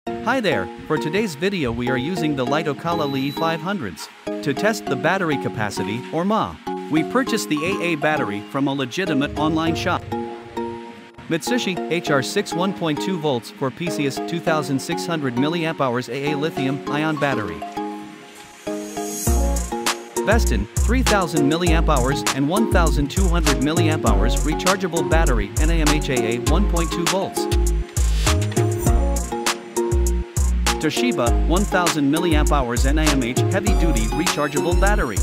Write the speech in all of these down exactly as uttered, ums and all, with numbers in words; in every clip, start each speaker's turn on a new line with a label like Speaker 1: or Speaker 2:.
Speaker 1: Hi there, for today's video we are using the LiitoKala Li five hundreds to test the battery capacity, or M A. We purchased the A A battery from a legitimate online shop. Mitsubishi H R six one point two volts for P C S two thousand six hundred milliamp hours A A lithium-ion battery. Beston three thousand milliamp hours and one thousand two hundred milliamp hours rechargeable battery N A M H A A one point two volts. Toshiba one thousand milliamp hours N A M H heavy-duty rechargeable battery.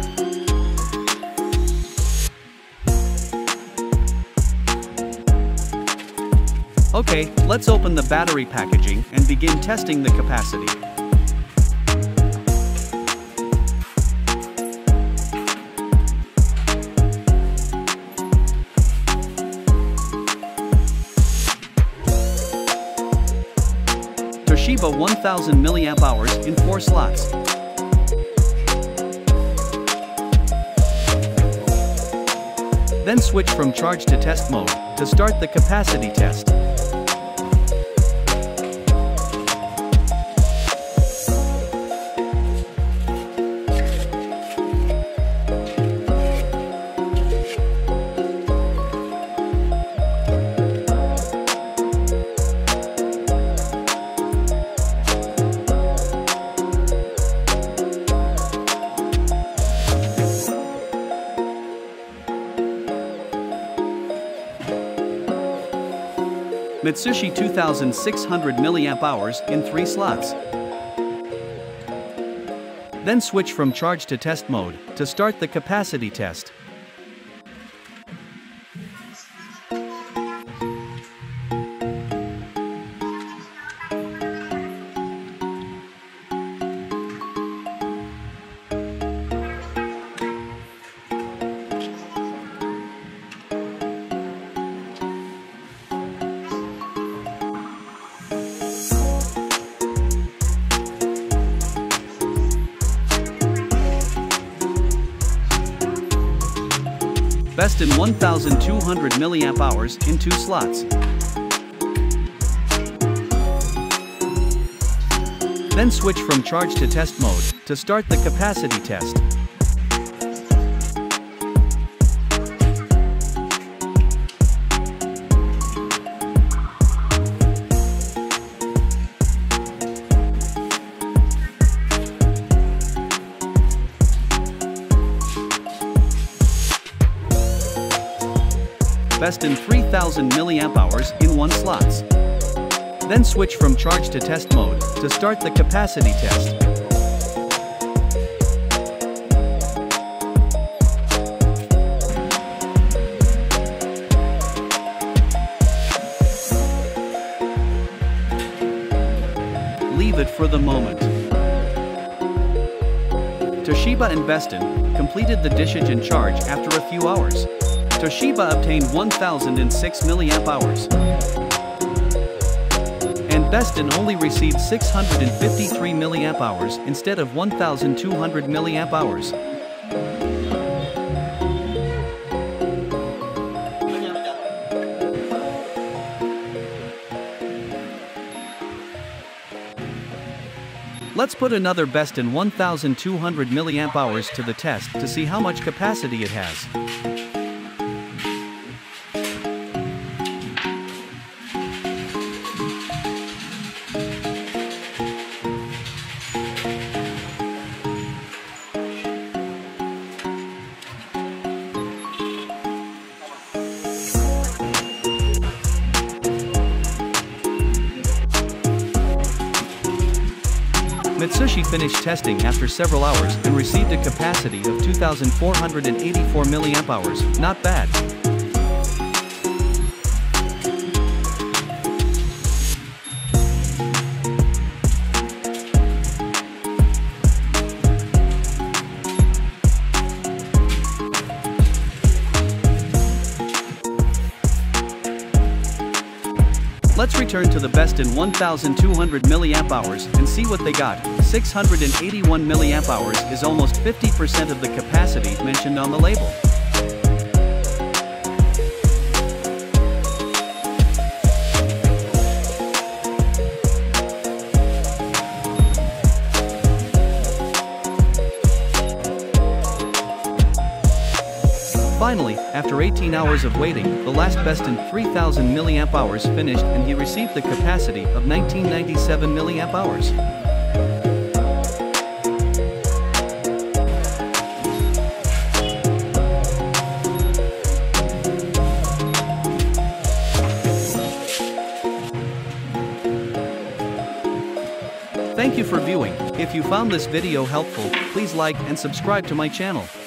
Speaker 1: Okay, let's open the battery packaging and begin testing the capacity. Toshiba one thousand milliamp hours in four slots. Then switch from charge to test mode to start the capacity test. Mitsubishi two thousand six hundred milliamp hours in three slots. Then switch from charge to test mode to start the capacity test. Beston one thousand two hundred milliamp hours in two slots. Then switch from charge to test mode to start the capacity test. Beston three thousand milliamp hours in one slots. Then switch from charge to test mode to start the capacity test. Leave it for the moment. Toshiba and Beston completed the discharge and charge after a few hours. Toshiba obtained one thousand six milliamp hours, and Beston only received six hundred fifty-three milliamp hours instead of one thousand two hundred milliamp hours. Let's put another Beston one thousand two hundred milliamp hours to the test to see how much capacity it has. Mitsubishi finished testing after several hours and received a capacity of two thousand four hundred eighty-four milliamp hours. Not bad. Let's return to the Beston one thousand two hundred milliamp hours and see what they got. six hundred eighty-one milliamp hours is almost fifty percent of the capacity mentioned on the label. Finally, after eighteen hours of waiting, the last Beston three thousand milliamp hours finished and he received the capacity of nineteen ninety-seven milliamp hours.
Speaker 2: Thank you for viewing. If you found this video helpful, please like and subscribe to my channel.